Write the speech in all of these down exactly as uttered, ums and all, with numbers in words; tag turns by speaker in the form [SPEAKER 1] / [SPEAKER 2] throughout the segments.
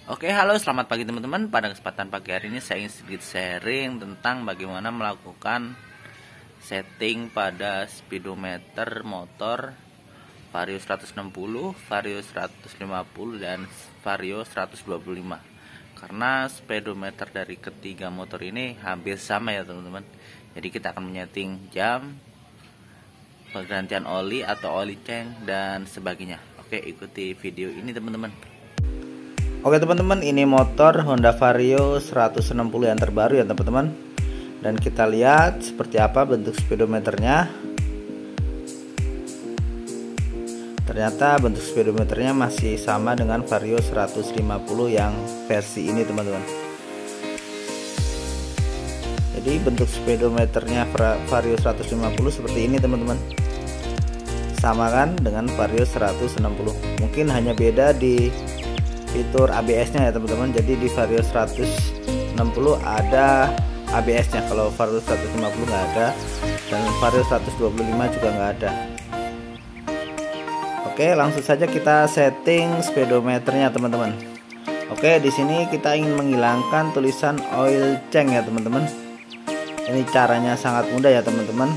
[SPEAKER 1] Oke, halo, selamat pagi teman-teman. Pada kesempatan pagi hari ini saya ingin sedikit sharing tentang bagaimana melakukan setting pada speedometer motor Vario seratus enam puluh, Vario seratus lima puluh, dan Vario seratus dua puluh lima. Karena speedometer dari ketiga motor ini hampir sama ya teman-teman. Jadi kita akan menyeting jam, pergantian oli atau oli change, dan sebagainya. Oke, ikuti video ini teman-teman. Oke teman-teman, ini motor Honda Vario seratus enam puluh yang terbaru ya teman-teman. Dan kita lihat seperti apa bentuk speedometernya. Ternyata bentuk speedometernya masih sama dengan Vario seratus lima puluh yang versi ini teman-teman. Jadi bentuk speedometernya Vario seratus lima puluh seperti ini teman-teman. Sama kan dengan Vario seratus enam puluh. Mungkin hanya beda di fitur A B S-nya ya teman-teman. Jadi di Vario seratus enam puluh ada A B S-nya, kalau Vario seratus lima puluh nggak ada, dan Vario seratus dua puluh lima juga nggak ada. Oke, langsung saja kita setting speedometernya teman-teman. Oke, di sini kita ingin menghilangkan tulisan oil change ya teman-teman. Ini caranya sangat mudah ya teman-teman.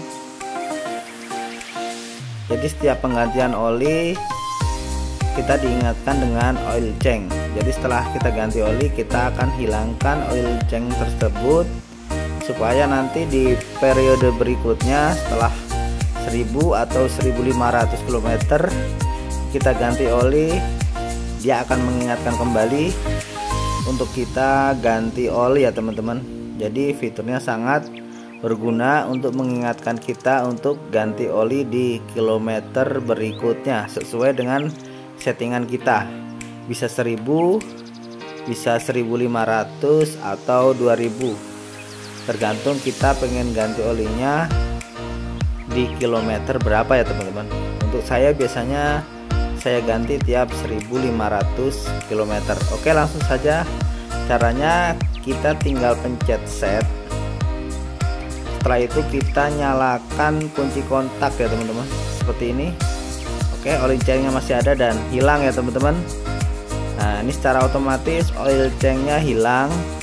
[SPEAKER 1] Jadi setiap penggantian oli kita diingatkan dengan oil change. Jadi setelah kita ganti oli, kita akan hilangkan oil change tersebut supaya nanti di periode berikutnya setelah seribu atau seribu lima ratus kilometer kita ganti oli, dia akan mengingatkan kembali untuk kita ganti oli ya teman-teman. Jadi fiturnya sangat berguna untuk mengingatkan kita untuk ganti oli di kilometer berikutnya sesuai dengan settingan kita. Bisa seribu, bisa seribu lima ratus atau dua ribu, tergantung kita pengen ganti olinya di kilometer berapa ya teman-teman. Untuk saya biasanya saya ganti tiap seribu lima ratus kilometer. Oke, langsung saja caranya. Kita tinggal pencet set. Setelah itu kita nyalakan kunci kontak ya teman-teman, seperti ini. Oke, oil change-nya masih ada dan hilang ya teman-teman. Nah, ini secara otomatis oil change-nya hilang.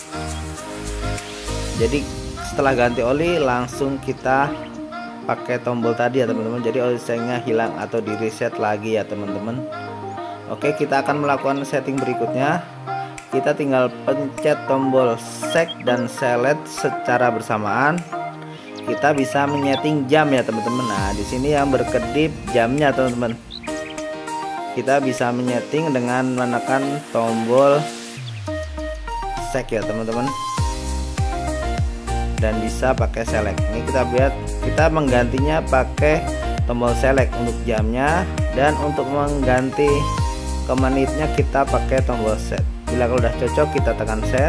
[SPEAKER 1] Jadi setelah ganti oli langsung kita pakai tombol tadi ya teman-teman. Jadi oil change-nya hilang atau di reset lagi ya teman-teman. Oke, kita akan melakukan setting berikutnya. Kita tinggal pencet tombol set dan select secara bersamaan. Kita bisa menyeting jam ya teman-teman. Nah, di sini yang berkedip jamnya teman-teman. Kita bisa menyeting dengan menekan tombol set ya teman-teman. Dan bisa pakai select. Ini kita lihat, kita menggantinya pakai tombol select untuk jamnya, dan untuk mengganti ke menitnya kita pakai tombol set. Bila kalau udah cocok kita tekan set.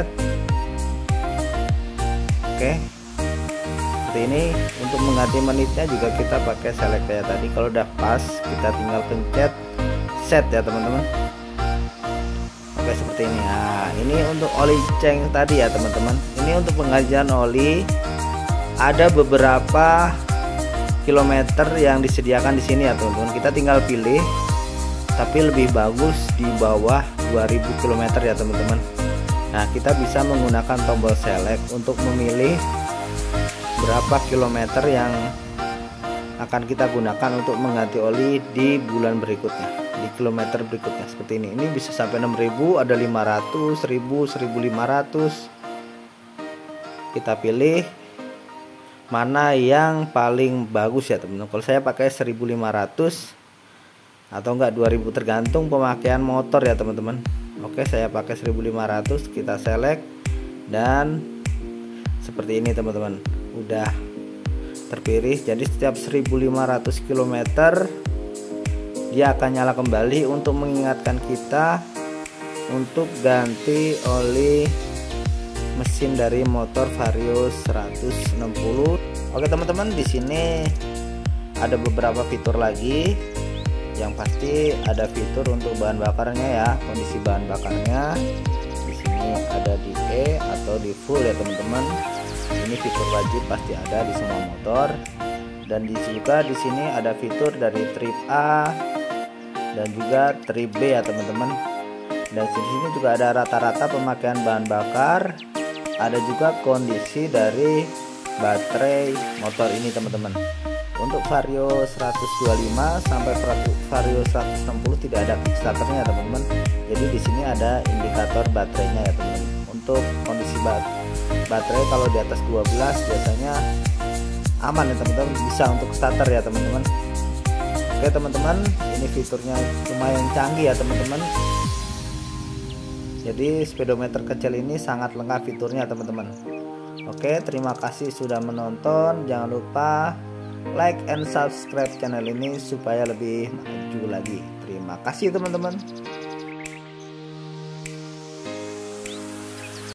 [SPEAKER 1] Oke. Ini untuk mengganti menitnya juga kita pakai select kayak tadi. Kalau udah pas kita tinggal pencet set ya teman-teman. Oke, seperti ini. Nah, ini untuk oli change tadi ya teman-teman. Ini untuk penggantian oli ada beberapa kilometer yang disediakan di sini ya teman-teman. Kita tinggal pilih, tapi lebih bagus di bawah dua ribu kilometer ya teman-teman. Nah, kita bisa menggunakan tombol select untuk memilih berapa kilometer yang akan kita gunakan untuk mengganti oli di bulan berikutnya, di kilometer berikutnya seperti ini. Ini bisa sampai enam ribu, ada lima ratus, seribu, seribu lima ratus. Kita pilih mana yang paling bagus ya teman-teman. Kalau saya pakai seribu lima ratus atau enggak dua ribu, tergantung pemakaian motor ya teman-teman. Oke, saya pakai seribu lima ratus, kita select dan seperti ini teman-teman. Udah terpilih. Jadi setiap seribu lima ratus kilometer dia akan nyala kembali untuk mengingatkan kita untuk ganti oli mesin dari motor Vario seratus enam puluh. Oke teman-teman, di sini ada beberapa fitur lagi. Yang pasti ada fitur untuk bahan bakarnya ya, kondisi bahan bakarnya. Di sini ada di E atau di full ya teman-teman. Ini fitur wajib pasti ada di semua motor. Dan juga di sini ada fitur dari trip A dan juga trip B ya teman-teman. Dan di sini juga ada rata-rata pemakaian bahan bakar, ada juga kondisi dari baterai motor ini teman-teman. Untuk Vario seratus dua puluh lima sampai Vario seratus enam puluh tidak ada kickstarternya teman-teman. Jadi di sini ada indikator baterainya ya teman-teman. Untuk kondisi bat baterai kalau di atas dua belas biasanya aman ya teman-teman, bisa untuk starter ya teman-teman. Oke teman-teman, ini fiturnya lumayan canggih ya teman-teman. Jadi speedometer kecil ini sangat lengkap fiturnya teman-teman. Oke, terima kasih sudah menonton. Jangan lupa like and subscribe channel ini supaya lebih maju lagi. Terima kasih teman-teman.